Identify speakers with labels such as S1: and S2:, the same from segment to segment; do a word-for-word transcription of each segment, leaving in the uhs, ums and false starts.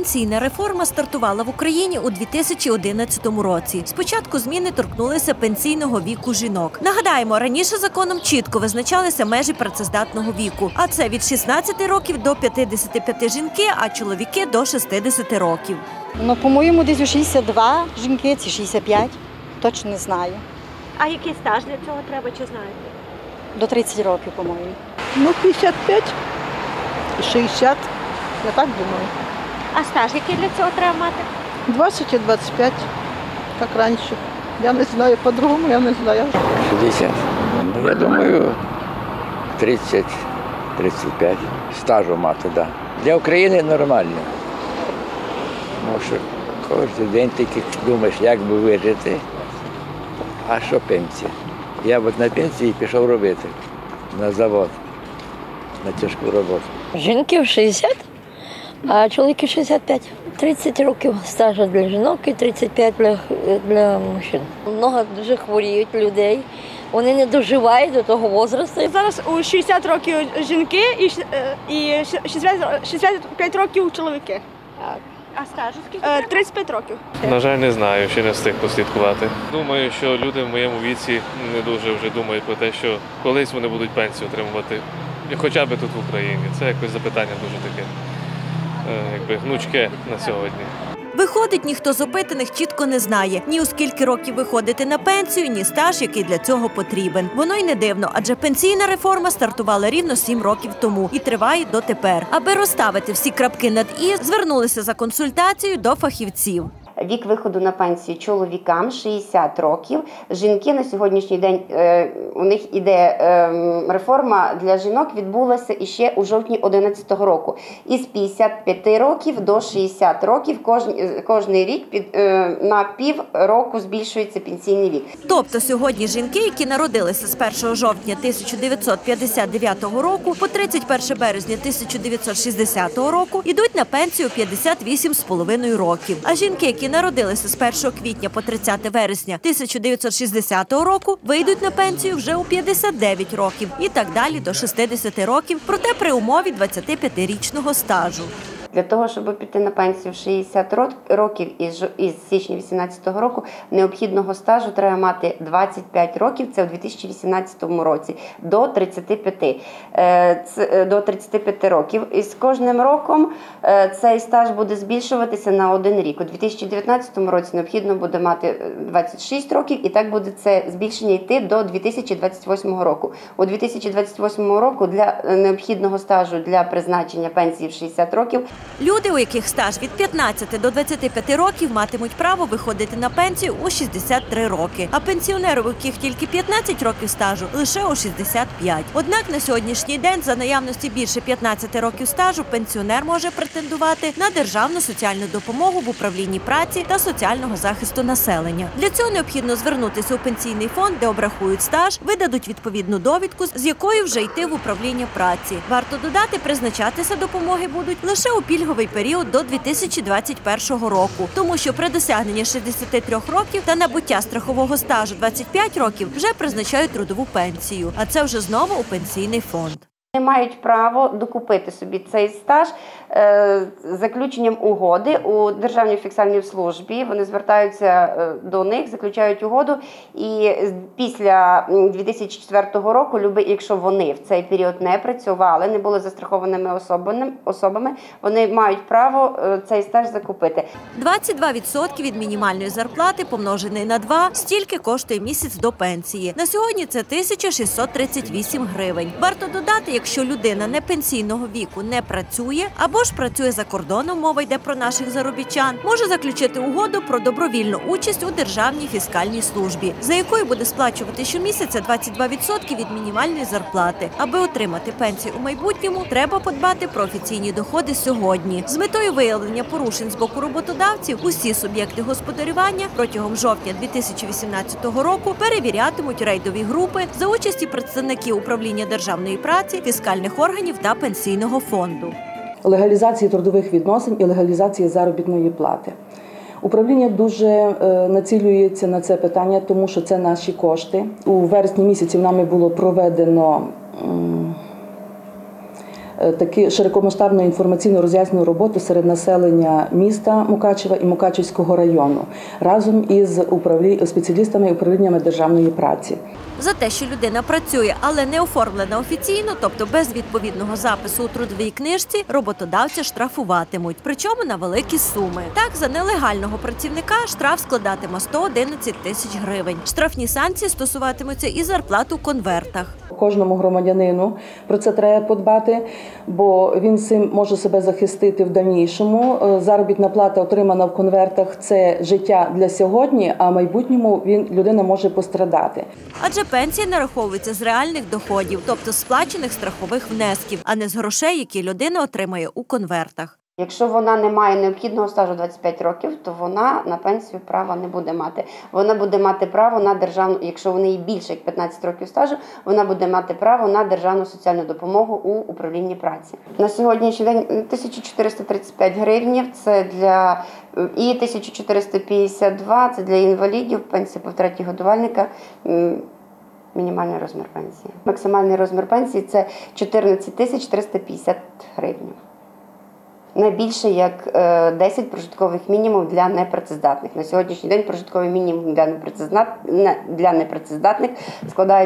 S1: Пенсійна реформа стартувала в Україні у дві тисячі одинадцятому році. Спочатку зміни торкнулися пенсійного віку жінок. Нагадаємо, раніше законом чітко визначалися межі працездатного віку, а це від шістнадцяти років до п'ятдесяти п'яти жінки, а чоловіки до шістдесяти років.
S2: Ну, по-моєму, десь у шістдесят два жінки, ці шістдесят п'ять, точно не знаю.
S3: А який стаж для цього треба, чи знаєте?
S2: До тридцяти років, по-моєму.
S4: Ну, п'ятдесят п'ять, шістдесят, я так думаю.
S3: А стаж який для цього треба мати?
S4: двадцять і двадцять п'ять, як раніше. Я не знаю, по-другому я не знаю.
S5: шістдесят. Я думаю, тридцять тридцять п'ять стажу мати, так. Да. Для України нормально. Тому що кожен день тільки думаєш, як би вижити, а що пенсія. Я от на пенсії пішов робити на завод, на тяжку роботу.
S6: Жінки шістдесят, а чоловіки шістдесят п'ять. тридцять років стажу для жінок і тридцять п'ять для, для мужчин. Много дуже хворіють людей, вони не доживають до того возрасту.
S7: Зараз у шістдесят років жінки і шістдесят п'ять років чоловіки.
S3: Так. А стажу скільки?
S7: тридцять п'ять років.
S8: На жаль, не знаю, ще не встиг послідкувати. Думаю, що люди в моєму віці не дуже вже думають про те, що колись вони будуть пенсію отримувати, хоча б тут в Україні. Це якось запитання дуже таке, якби гнучке на сьогодні.
S1: Виходить, ніхто з опитаних чітко не знає ні у скільки років виходити на пенсію, ні стаж, який для цього потрібен. Воно й не дивно, адже пенсійна реформа стартувала рівно сім років тому і триває дотепер. Аби розставити всі крапки над «і», звернулися за консультацією до фахівців.
S9: Вік виходу на пенсію чоловікам шістдесят років. Жінки на сьогоднішній день, у них іде реформа для жінок, відбулася іще у жовтні одинадцятого року. Із п'ятдесят п'яти років до шістдесят років кожен, кожний рік під, на пів року збільшується пенсійний вік.
S1: Тобто сьогодні жінки, які народилися з першого жовтня тисяча дев'ятсот п'ятдесят дев'ятого року по тридцять перше березня тисяча дев'ятсот шістдесятого року, ідуть на пенсію п'ятдесят вісім з половиною років. А жінки, які народилися з першого квітня по тридцяте вересня тисяча дев'ятсот шістдесятого року, вийдуть на пенсію вже у п'ятдесят дев'ять років і так далі до шістдесяти років, проте при умові двадцятип'ятирічного стажу.
S9: Для того, щоб піти на пенсію в шістдесят років із, із січня вісімнадцятого року, необхідного стажу треба мати двадцять п'ять років, це у дві тисячі вісімнадцятому році, до тридцяти п'яти. Це, до тридцяти п'яти років. І з кожним роком цей стаж буде збільшуватися на один рік. У дві тисячі дев'ятнадцятому році необхідно буде мати двадцять шість років, і так буде це збільшення йти до дві тисячі двадцять восьмого року. У дві тисячі двадцять восьмому року для необхідного стажу для призначення пенсії в шістдесят років
S1: люди, у яких стаж від п'ятнадцяти до двадцяти п'яти років, матимуть право виходити на пенсію у шістдесят три роки, а пенсіонери, у яких тільки п'ятнадцять років стажу, лише у шістдесят п'ять. Однак на сьогоднішній день за наявності більше п'ятнадцяти років стажу пенсіонер може претендувати на державну соціальну допомогу в управлінні праці та соціального захисту населення. Для цього необхідно звернутися у пенсійний фонд, де обрахують стаж, видадуть відповідну довідку, з якою вже йти в управління праці. Варто додати, призначатися допомоги будуть лише у пільговий період до дві тисячі двадцять першого року, тому що при досягненні шістдесяти трьох років та набуття страхового стажу двадцять п'ять років вже призначають трудову пенсію, а це вже знову у пенсійний фонд.
S9: Вони мають право докупити собі цей стаж е, заключенням угоди у Державній фіскальній службі. Вони звертаються е, до них, заключають угоду, і після дві тисячі четвертого року, якщо вони в цей період не працювали, не були застрахованими особами, особами вони мають право е, цей стаж закупити.
S1: двадцять два відсотки від мінімальної зарплати помножений на два – стільки коштує місяць до пенсії. На сьогодні це тисяча шістсот тридцять вісім гривень. Варто додати, якщо людина не пенсійного віку не працює або ж працює за кордоном, мова йде про наших заробітчан, може заключити угоду про добровільну участь у Державній фіскальній службі, за якою буде сплачувати щомісяця двадцять два відсотки від мінімальної зарплати. Аби отримати пенсію у майбутньому, треба подбати про офіційні доходи сьогодні. З метою виявлення порушень з боку роботодавців усі суб'єкти господарювання протягом жовтня дві тисячі вісімнадцятого року перевірятимуть рейдові групи за участі представників управління державної праці, фіскальних органів та пенсійного фонду.
S10: Легалізації трудових відносин і легалізації заробітної плати. Управління дуже націлюється на це питання, тому що це наші кошти. У вересні місяці нами було проведено таку широкомасштабну інформаційну роз'яснювальну роботу серед населення міста Мукачева і Мукачевського району разом із управлі... спеціалістами і управліннями державної праці.
S1: За те, що людина працює, але не оформлена офіційно, тобто без відповідного запису у трудовій книжці, роботодавця штрафуватимуть, причому на великі суми. Так, за нелегального працівника штраф складатиме сто одинадцять тисяч гривень. Штрафні санкції стосуватимуться і зарплат у конвертах.
S10: Кожному громадянину про це треба подбати, бо він цим може себе захистити в дальнішому. Заробітна плата, отримана в конвертах, це життя для сьогодні, а в майбутньому він, людина може пострадати.
S1: Адже пенсія нараховується з реальних доходів, тобто сплачених страхових внесків, а не з грошей, які людина отримає у конвертах.
S9: Якщо вона не має необхідного стажу двадцять п'ять років, то вона на пенсію права не буде мати. Вона буде мати право на державну, якщо в неї більше як п'ятнадцять років стажу, вона буде мати право на державну соціальну допомогу у управлінні праці. На сьогоднішній день тисяча чотириста тридцять п'ять гривнів, це для і тисяча чотириста п'ятдесят два це для інвалідів, пенсія по втраті годувальника. Мінімальний розмір пенсії. Максимальний розмір пенсії – це чотирнадцять тисяч триста п'ятдесят гривень. Найбільше як десять прожиткових мінімумів для непрацездатних. На сьогоднішній день прожитковий мінімум для непрацездатних, для непрацездатних складає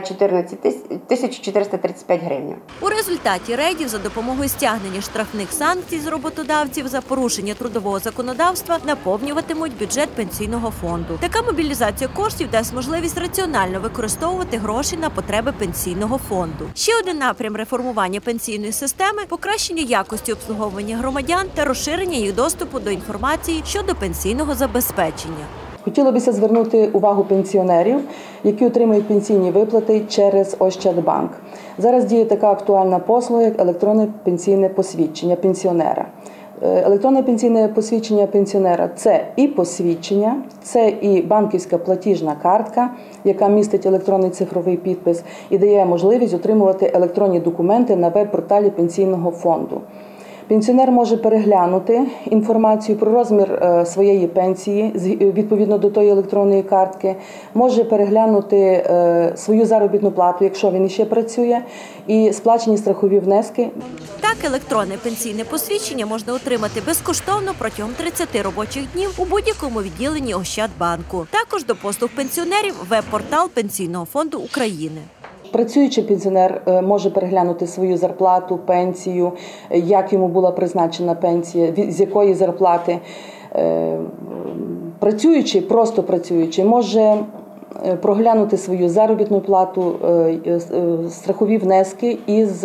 S9: тисячу чотириста тридцять п'ять гривень.
S1: У результаті рейдів за допомогою стягнення штрафних санкцій з роботодавців за порушення трудового законодавства наповнюватимуть бюджет пенсійного фонду. Така мобілізація коштів дасть можливість раціонально використовувати гроші на потреби пенсійного фонду. Ще один напрям реформування пенсійної системи – покращення якості обслуговування громадян та розширення їх доступу до інформації щодо пенсійного забезпечення.
S10: Хотілося б звернути увагу пенсіонерів, які отримують пенсійні виплати через Ощадбанк. Зараз діє така актуальна послуга, як електронне пенсійне посвідчення пенсіонера. Електронне пенсійне посвідчення пенсіонера – це і посвідчення, це і банківська платіжна картка, яка містить електронний цифровий підпис і дає можливість отримувати електронні документи на веб-порталі пенсійного фонду. Пенсіонер може переглянути інформацію про розмір своєї пенсії відповідно до тої електронної картки, може переглянути свою заробітну плату, якщо він ще працює, і сплачені страхові внески.
S1: Так, електронне пенсійне посвідчення можна отримати безкоштовно протягом тридцяти робочих днів у будь-якому відділенні Ощадбанку. Також до послуг пенсіонерів веб-портал Пенсійного фонду України.
S10: Працюючий пенсіонер може переглянути свою зарплату, пенсію, як йому була призначена пенсія, з якої зарплати. Працюючий, просто працюючий, може проглянути свою заробітну плату, страхові внески із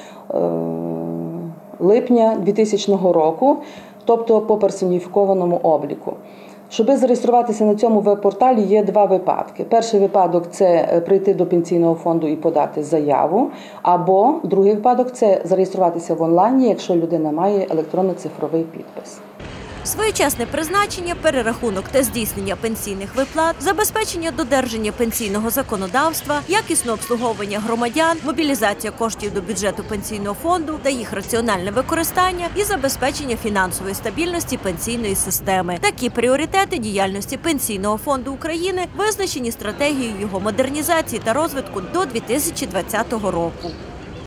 S10: липня двохтисячного року, тобто по персоніфікованому обліку. Щоб зареєструватися на цьому веб-порталі, є два випадки. Перший випадок – це прийти до пенсійного фонду і подати заяву, або другий випадок – це зареєструватися в онлайні, якщо людина має електронно-цифровий підпис.
S1: Своєчасне призначення, перерахунок та здійснення пенсійних виплат, забезпечення додержання пенсійного законодавства, якісне обслуговування громадян, мобілізація коштів до бюджету пенсійного фонду та їх раціональне використання і забезпечення фінансової стабільності пенсійної системи. Такі пріоритети діяльності Пенсійного фонду України визначені стратегією його модернізації та розвитку до дві тисячі двадцятого року.